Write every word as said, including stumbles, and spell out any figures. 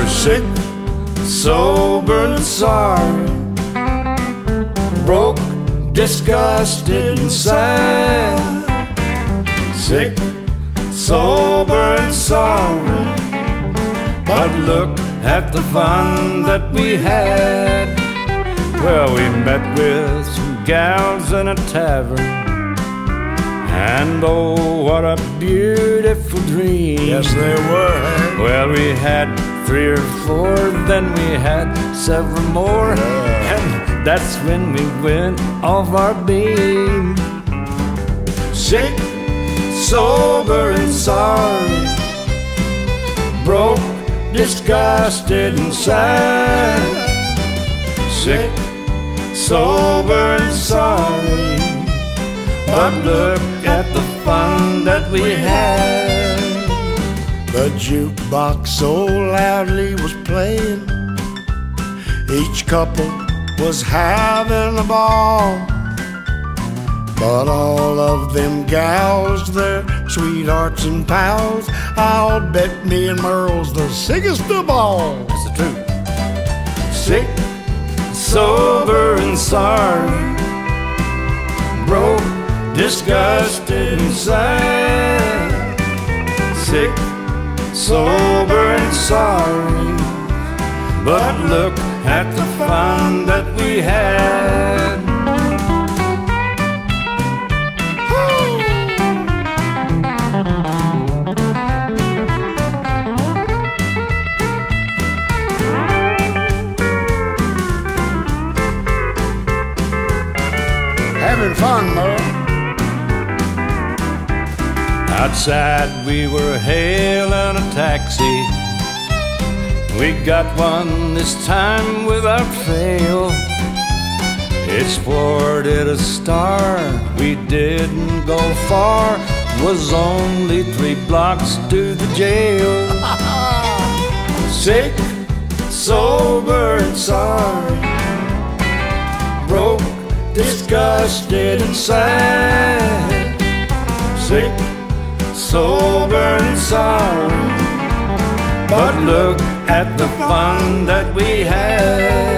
Sick, sober and sorry, broke, disgusted and sad. Sick, sober and sorry, but look at the fun that we had. Well, we met with some gals in a tavern, and oh, what a beautiful dream. Yes, they were. Well, we had three or four, then we had several more, Yeah. and that's when we went off our beam. Sick, sober and sorry, broke, disgusted and sad. Sick, sober and sorry, but look at the fun that we had. The jukebox so loudly was playing, each couple was having a ball. But all of them gals, their sweethearts and pals, I'll bet me and Merle's the sickest of all. That's the truth. Sick, sober and sorry, broke, disgusted and sad. Sick, sober and sorry, but look at the fun that we had. Having fun, Merle. Outside we were hailing a taxi. We got one this time without fail. It sported a star, we didn't go far, was only three blocks to the jail. Sick, sober and sorry, broke, disgusted and sad. Sick, sober and sorry, but look at the fun that we had.